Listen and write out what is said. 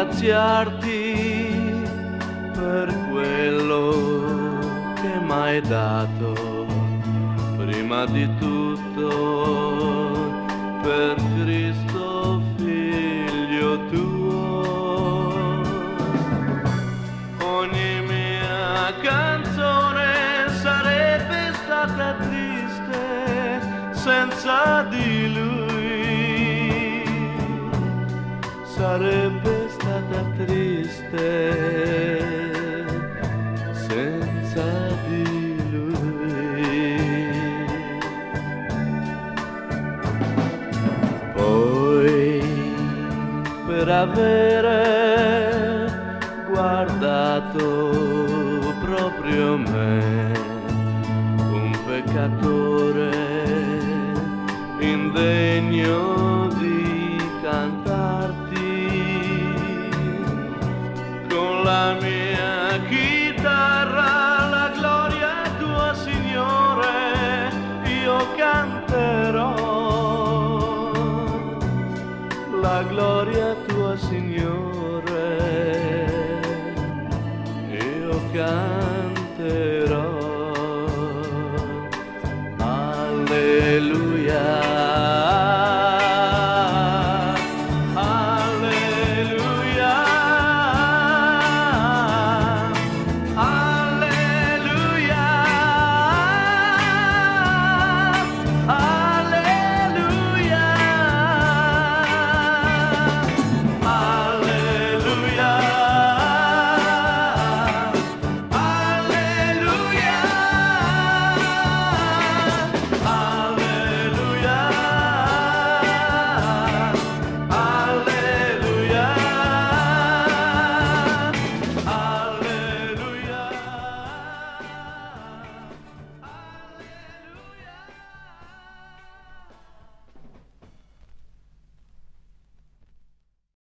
ringraziarti per quello che m'hai dato, prima di tutto per Cristo figlio tuo. Ogni mia canzone sarebbe stata triste senza di lui, sarebbe stata triste senza di lui. Poi per avere guardato proprio me, un peccatore indegno di cantarti, con la mia chitarra la gloria tua, Signore, io canterò. La gloria tua, Signore, io canterò.